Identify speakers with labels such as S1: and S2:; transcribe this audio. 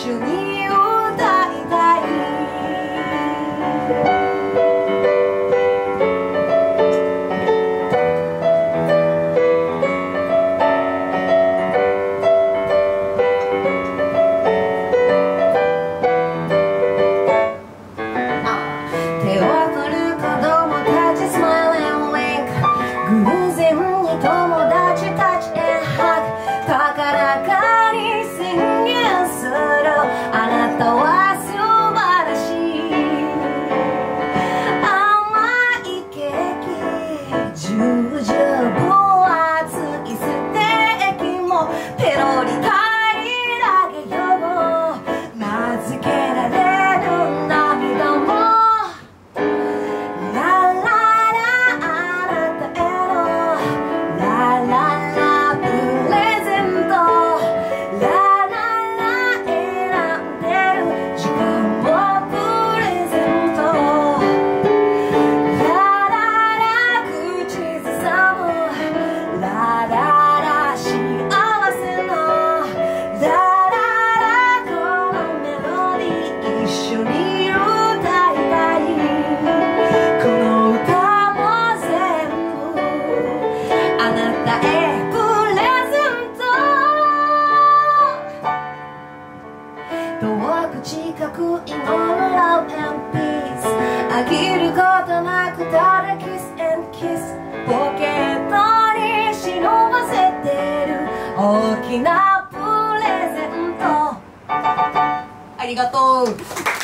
S1: 緒に歌いたい。手を振る子供たち Smiling Wink 偶然に友達たちへハグ高らかに宣言するあなたは素晴らしい甘いケーキジュージュー分厚いステーキもペロリ平らげよう名付けられる涙も近く祈る Love and Peace 飽きることなくただ Kiss and Kiss ポケットに忍ばせてる大きなプレゼントありがとう。